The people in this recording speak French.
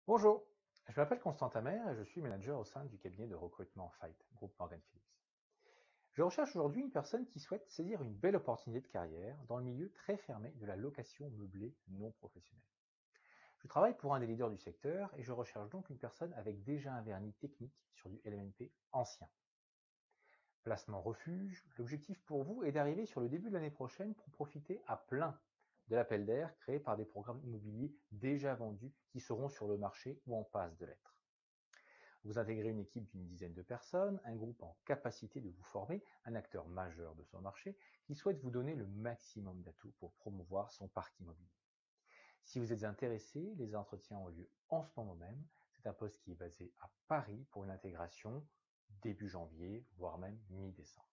Bonjour, je m'appelle Constantin Maire et je suis manager au sein du cabinet de recrutement Fight, groupe Morgan Phillips. Je recherche aujourd'hui une personne qui souhaite saisir une belle opportunité de carrière dans le milieu très fermé de la location meublée non professionnelle. Je travaille pour un des leaders du secteur et je recherche donc une personne avec déjà un vernis technique sur du LMNP ancien. Placement refuge, l'objectif pour vous est d'arriver sur le début de l'année prochaine pour profiter à plein de l'appel d'air créé par des programmes immobiliers déjà vendus qui seront sur le marché ou en passe de l'être. Vous intégrez une équipe d'une dizaine de personnes, un groupe en capacité de vous former, un acteur majeur de son marché qui souhaite vous donner le maximum d'atouts pour promouvoir son parc immobilier. Si vous êtes intéressé, les entretiens ont lieu en ce moment même. C'est un poste qui est basé à Paris pour une intégration début janvier, voire même mi-décembre.